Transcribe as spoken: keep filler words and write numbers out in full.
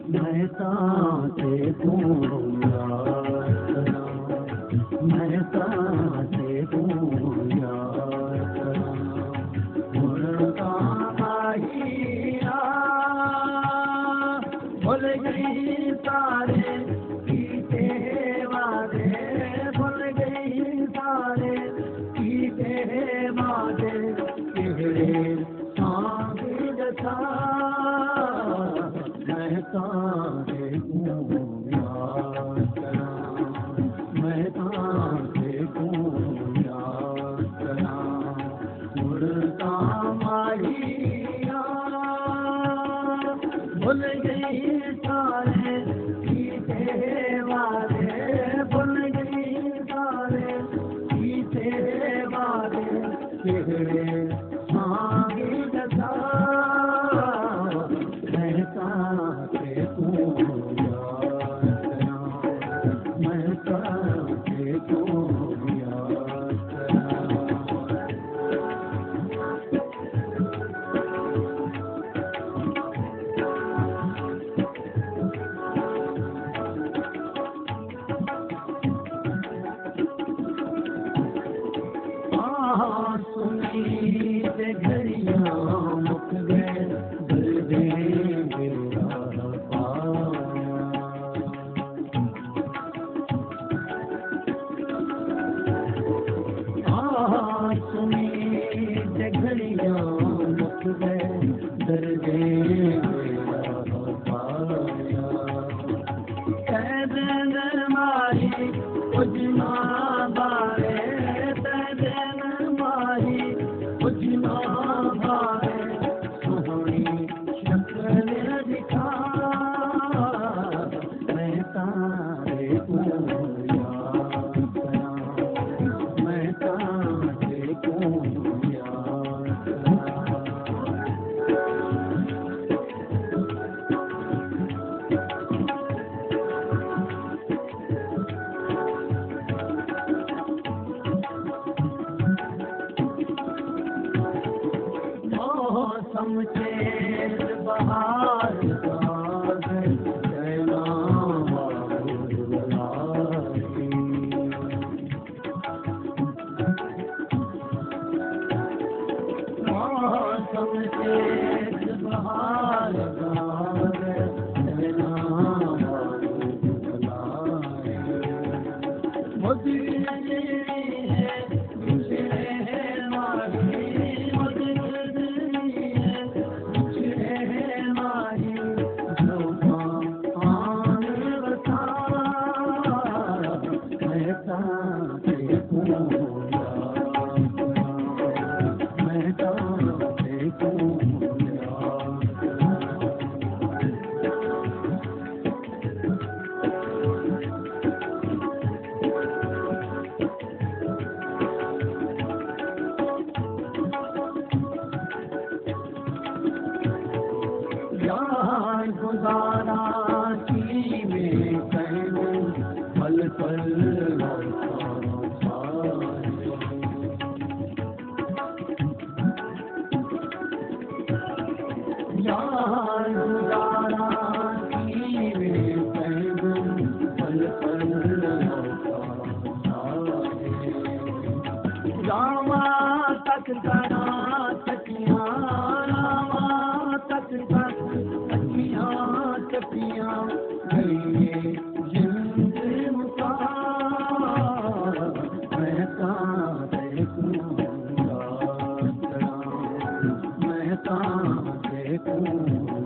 मैं ताते को याद करा, मैं ताते को याद करा, मुर्गा माहिया भूल गई सारे कीते वादे, भूल गई सारे कीते वादे, केड़े सांग जता मैं तारे को याद करा, मैं तारे को याद करा, मुर्गा माहिया भूल गई सारे कीते वादे, भूल गई सारे कीते वादे, केड़े सांग जता मैं तारे को याद करा, मैं तारे को याद करा। आ सुनी ते घड़ियां मुक गए, दर्दे मेरा पाया, आ सुनी ते घड़ियां मुक गए, दर्दे मेरा पाया, तैदन माही उजना बारे, तैदन माही उजना बारे, सोहनी शक्ल दिखा मैं तारे को याद करा, मैं तारे को याद करा। मौसम चेत बहार का चैना मौसम चेत बहार का चैना गुजारा की में कहूं पल पल यार गुजारा की में कहूं पल पल रामा तक करा सकिया, रामा तक कर चपिया गई जिंद मुका मैं तारे को याद करा, मैं तारे को